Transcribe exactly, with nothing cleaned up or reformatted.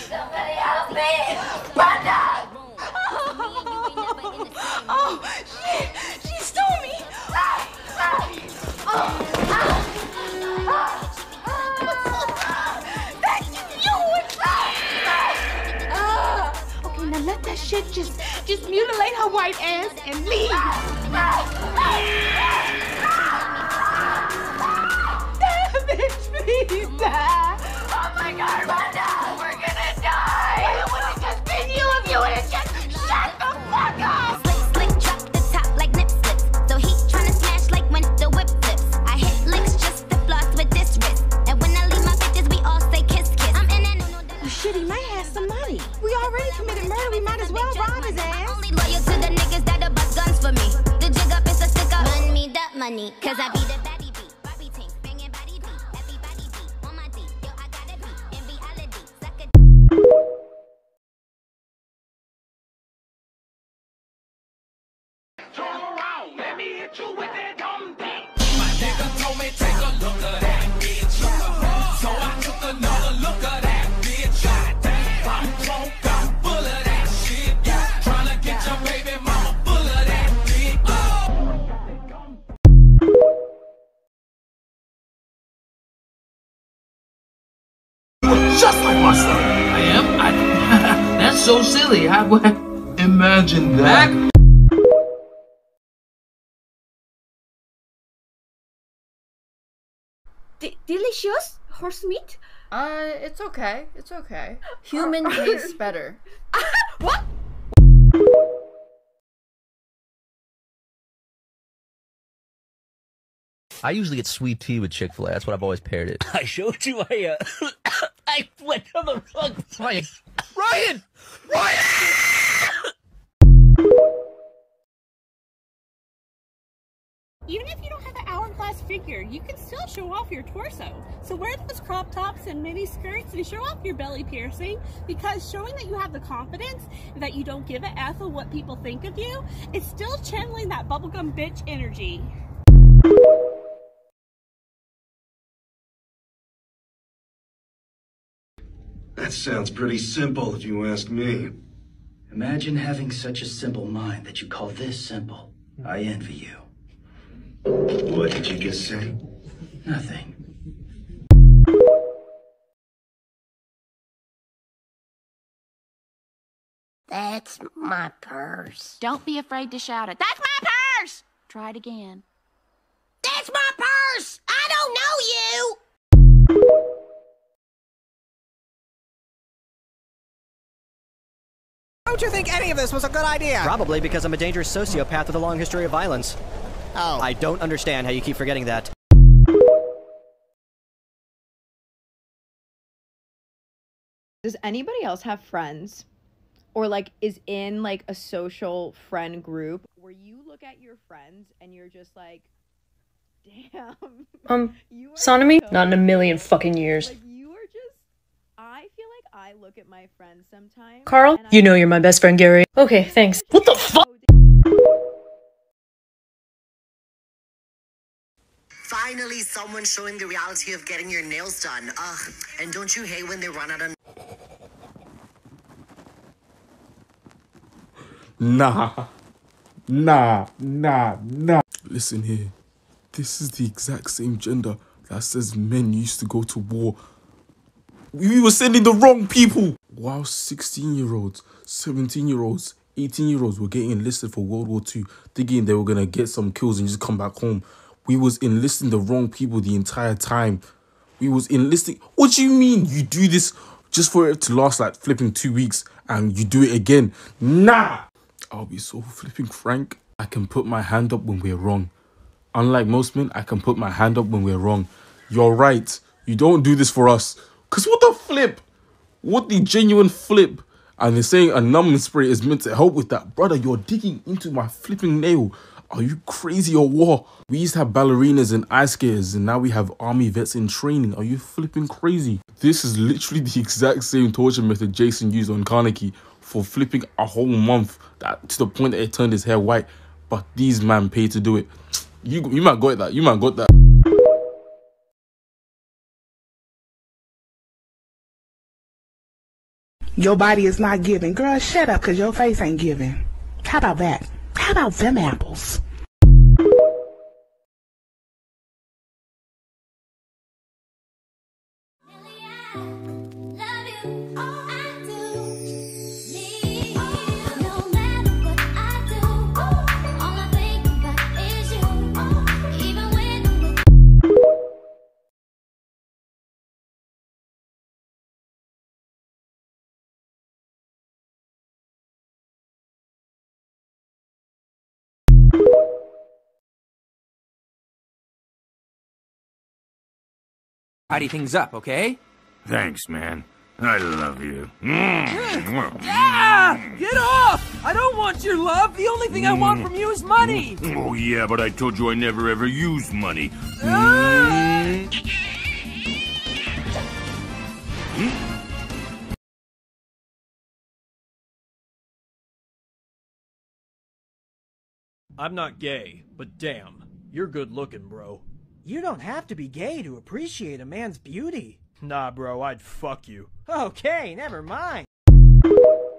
Somebody help me! Brenda! Oh, shit! She stole me! That's you! Okay, now let that shit just, just mutilate her white ass and leave. Damn it, please die. Oh my god, Brenda! We're gonna die! It would have just been you if you would have just shut the fuck up! Slick, slick, drop the top like nip slips. So he tryna smash like when the whip flips. I hit licks just to floss with this wrist. And when I leave my bitches, we all say kiss, kiss. I'm in that no, no, Well, shit, he might have some money. We already committed murder. We might as well rob his ass. only loyal to the niggas that'll bust guns for me. The jig up is a stick up. Run me that money, cause I be the baddie beat. Barbie tank, banging body beat. Everybody beat on my D. Yo, I got a beat in reality. Suck a Turn around, let me hit you with that dumb thing. My nigga told me take a look at that bitch. So I took another look at that bitch. I'm drunk, I'm full of that shit. Tryna get your baby mama full of that dick. Just like my son. I am? I, that's so silly. I, imagine that. D delicious horse meat? Uh, it's okay. It's okay. Human tastes better. What? I usually get sweet tea with Chick-fil-A. That's what I've always paired it. I showed you. I uh, I went on the wrong. Ryan! Ryan! Ryan! Even if you don't have an hourglass figure, you can still show off your torso. So wear those crop tops and mini skirts and show off your belly piercing, because showing that you have the confidence and that you don't give a F of what people think of you, it's still channeling that bubblegum bitch energy. That sounds pretty simple if you ask me. Imagine having such a simple mind that you call this simple. I envy you. What did you just say? Nothing. That's my purse. Don't be afraid to shout it. That's my purse! Try it again. That's my purse! I don't know you! Don't you think any of this was a good idea? Probably because I'm a dangerous sociopath with a long history of violence. Oh. I don't understand how you keep forgetting that. Does anybody else have friends or like is in like a social friend group where you look at your friends and you're just like, damn. Um, sodomy? So not in a million fucking years. Like you are just, I feel like I look at my friends sometimes. Carl, you know you're my best friend, Gary. Okay, thanks. What the fuck? Finally, someone showing the reality of getting your nails done. Ugh, and don't you hate when they run out of... Nah. Nah, nah, nah. Listen here. This is the exact same gender that says men used to go to war. We were sending the wrong people. While sixteen-year-olds, seventeen-year-olds, eighteen-year-olds were getting enlisted for World War Two, thinking they were going to get some kills and just come back home. We was enlisting the wrong people the entire time. We was enlisting... What do you mean you do this just for it to last like flipping two weeks and you do it again? Nah! I'll be so flipping frank. I can put my hand up when we're wrong. Unlike most men, I can put my hand up when we're wrong. You're right. You don't do this for us. Because what the flip? What the genuine flip? And they're saying a numbing spray is meant to help with that. Brother, you're digging into my flipping nail. Are you crazy or what? We used to have ballerinas and ice skaters, and now we have army vets in training. Are you flipping crazy? This is literally the exact same torture method Jason used on Carnegie for flipping a whole month, that to the point that it turned his hair white. But these man paid to do it. You, you might got that. You might got that. Your body is not giving. Girl, shut up, because your face ain't giving. How about that? How about them apples? Tidy things up, okay? Thanks, man. I love you. Ah! Get off! I don't want your love. The only thing I want from you is money. Oh, yeah, but I told you I never ever used money. Ah! I'm not gay, but damn, you're good looking, bro. You don't have to be gay to appreciate a man's beauty. Nah, bro, I'd fuck you. Okay, never mind.